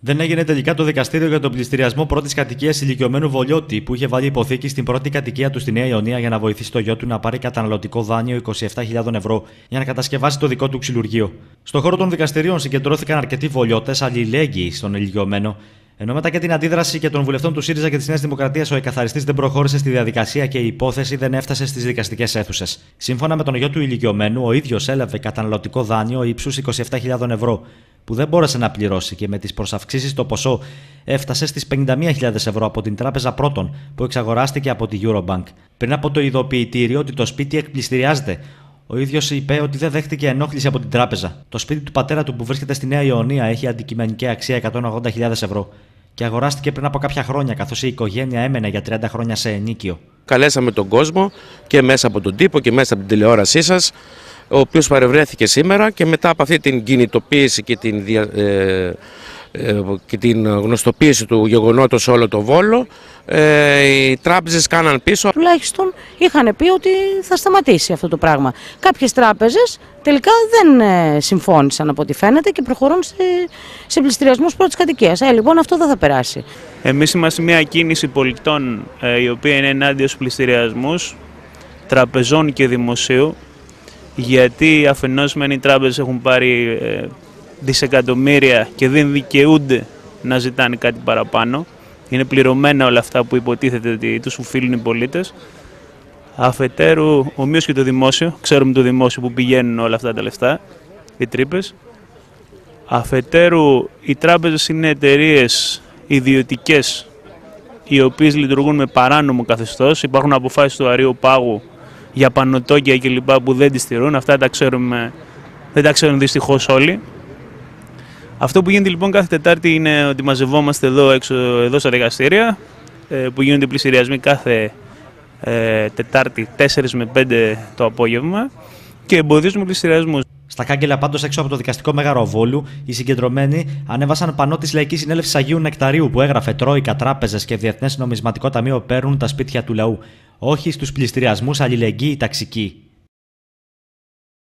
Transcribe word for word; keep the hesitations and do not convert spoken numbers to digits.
Δεν έγινε τελικά το δικαστήριο για τον πληστηριασμό πρώτης κατοικίας ηλικιωμένου Βολιώτη, που είχε βάλει υποθήκη στην πρώτη κατοικία του στη Νέα Ιωνία για να βοηθήσει το γιο του να πάρει καταναλωτικό δάνειο είκοσι επτά χιλιάδες ευρώ για να κατασκευάσει το δικό του ξυλουργείο. Στο χώρο των δικαστηρίων συγκεντρώθηκαν αρκετοί Βολιώτες αλληλέγγυοι στον ηλικιωμένο, ενώ μετά και την αντίδραση και των βουλευτών του ΣΥΡΙΖΑ και της Νέας Δημοκρατίας, ο εκαθαριστής δεν προχώρησε στη διαδικασία και η υπόθεση δεν έφτασε στις δικαστικές αίθουσες. Σύμφωνα με τον γιο του ηλικιωμένου, ο ίδιος έλαβε καταναλωτικό δάνειο ύψους είκοσι επτά χιλιάδες ευρώ, που δεν μπόρεσε να πληρώσει και με τις προσαυξήσεις το ποσό έφτασε στις πενήντα μία χιλιάδες ευρώ από την Τράπεζα Πρώτων, που εξαγοράστηκε από τη Eurobank. Πριν από το ειδοποιητήριο ότι το σπίτι εκπληστηριάζεται, ο ίδιος είπε ότι δεν δέχτηκε ενόχληση από την τράπεζα. Το σπίτι του πατέρα του, που βρίσκεται στη Νέα Ιωνία, έχει αντικειμενική αξία εκατόν ογδόντα χιλιάδες ευρώ και αγοράστηκε πριν από κάποια χρόνια, καθώς η οικογένεια έμενε για τριάντα χρόνια σε ενοίκιο. Καλέσαμε τον κόσμο και μέσα από τον τύπο και μέσα από την τηλεόρασή σας, ο οποίος παρευρέθηκε σήμερα, και μετά από αυτή την κινητοποίηση και την, δια, ε, ε, και την γνωστοποίηση του γεγονότος σε όλο το Βόλο, ε, οι τράπεζες κάναν πίσω. Τουλάχιστον είχαν πει ότι θα σταματήσει αυτό το πράγμα. Κάποιες τράπεζες τελικά δεν ε, συμφώνησαν από ό,τι φαίνεται και προχωρούν σε, σε πληστηριασμούς πρώτης κατοικίας. Ε, λοιπόν, αυτό δεν θα περάσει. Εμείς είμαστε μια κίνηση πολιτών ε, η οποία είναι ενάντια στους πληστηριασμούς τραπεζών και δημοσίου, γιατί αφενός μεν οι τράπεζες έχουν πάρει ε, δισεκατομμύρια και δεν δικαιούνται να ζητάνε κάτι παραπάνω. Είναι πληρωμένα όλα αυτά που υποτίθεται ότι τους οφείλουν οι πολίτες. Αφετέρου, ομοίως και το δημόσιο, ξέρουμε το δημόσιο που πηγαίνουν όλα αυτά τα λεφτά, οι τρύπες. Αφετέρου, οι τράπεζες είναι εταιρείες ιδιωτικές, οι οποίες λειτουργούν με παράνομο καθεστώς. Υπάρχουν αποφάσεις του Αρείου Πάγου για πανωτόκια κλπ. Που δεν τις στηρούν. Αυτά τα ξέρουμε, δεν τα ξέρουν δυστυχώς όλοι. Αυτό που γίνεται λοιπόν κάθε Τετάρτη είναι ότι μαζευόμαστε εδώ, έξω, εδώ στα δικαστήρια, που γίνονται πληστηριασμοί κάθε ε, Τετάρτη τέσσερις με πέντε το απόγευμα και εμποδίζουμε πληστηριασμούς. Στα κάγκελα πάντως έξω από το δικαστικό μέγαρο Βόλου, οι συγκεντρωμένοι ανέβασαν πανό της Λαϊκής Συνέλευσης Αγίου Νεκταρίου που έγραφε «Τρόικα, τράπεζες και Διεθνές Νομισματικό Ταμείο παίρνουν τα σπίτια του λαού. Όχι στους πληστηριασμούς αλληλεγγύη ταξικοί».